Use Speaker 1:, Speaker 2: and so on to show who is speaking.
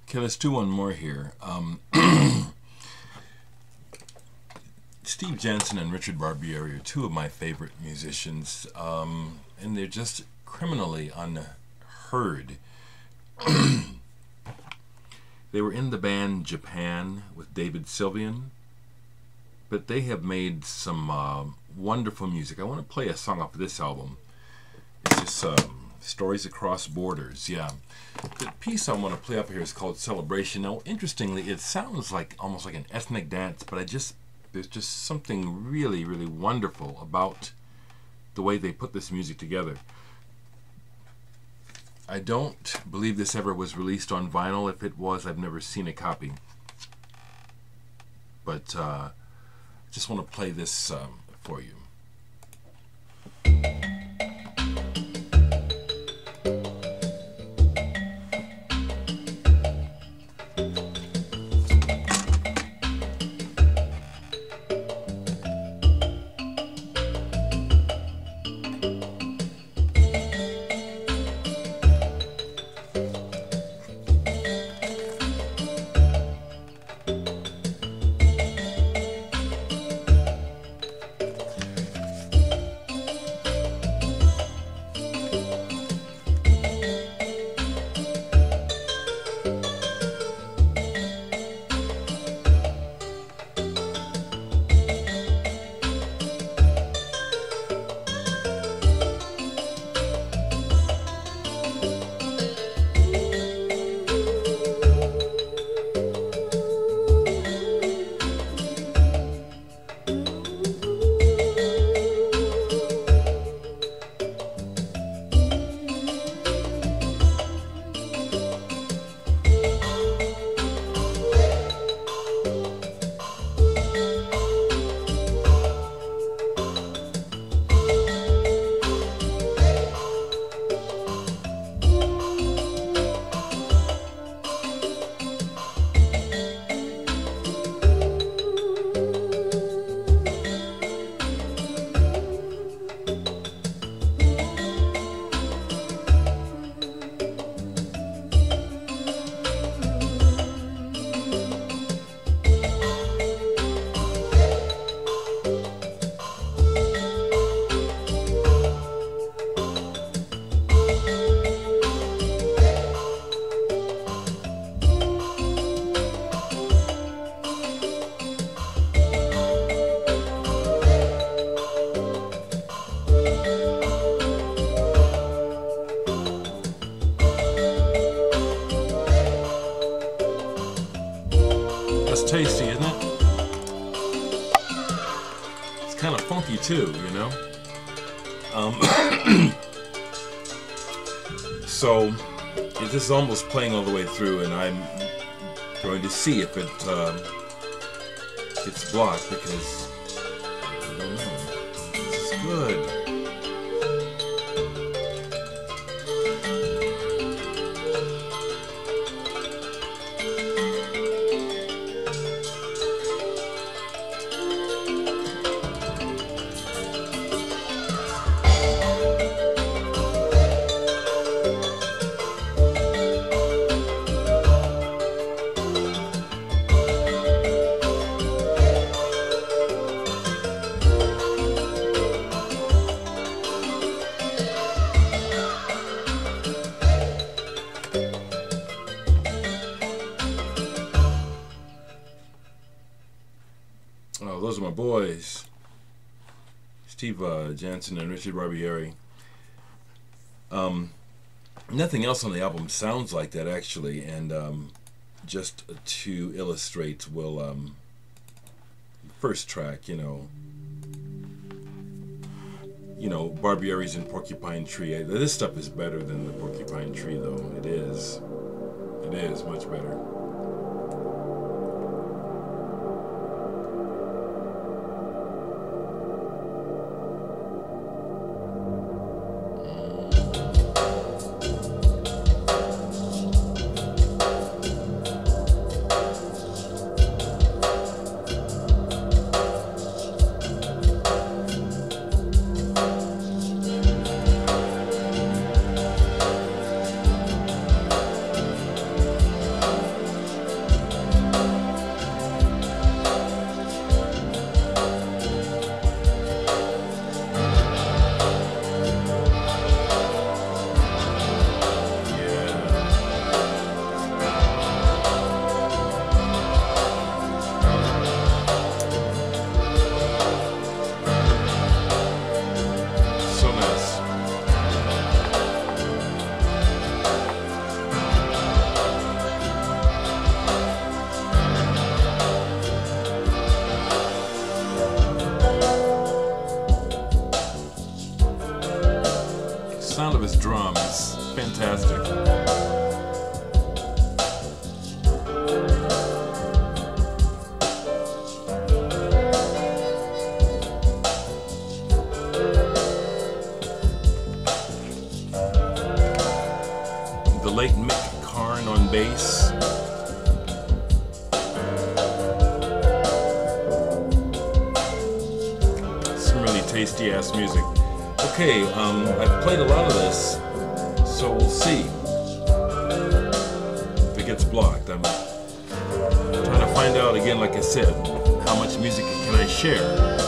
Speaker 1: Okay, let's do one more here. Steve Jansen and Richard Barbieri are two of my favorite musicians, and they're just criminally unheard. They were in the band Japan with David Sylvian, but they have made some wonderful music. I want to play a song off of this album. It's just Stories Across Borders. Yeah, the piece I want to play up here is called Celebration. Now, interestingly, it sounds like almost like an ethnic dance, but there's just something really, really wonderful about the way they put this music together. I don't believe this ever was released on vinyl. If it was, I've never seen a copy. But I just want to play this for you. That's tasty, isn't it? It's kind of funky too, you know? So, this is almost playing all the way through, and I'm going to see if it gets blocked, because I don't know. This is good. Oh, those are my boys, Steve Jansen and Richard Barbieri. Nothing else on the album sounds like that, actually, and just to illustrate, first track, you know, Barbieri's in Porcupine Tree. This stuff is better than the Porcupine Tree, though. It is much better. fantastic. The late Mick Karn on bass. Some really tasty ass music. Okay, I've played a lot of this, so we'll see if it gets blocked. I'm trying to find out again, like I said, how much music can I share.